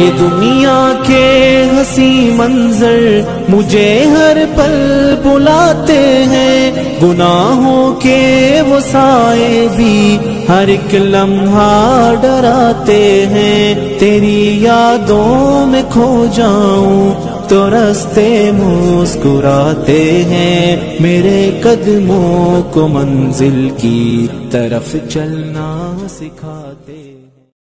ये दुनिया के हंसी मंजर मुझे हर पल बुलाते हैं, गुनाहों के वो साए भी हर एक लम्हा डराते हैं। तेरी यादों में खो जाऊं तो रास्ते मुस्कुराते हैं, मेरे कदमों को मंजिल की तरफ चलना सिखाते।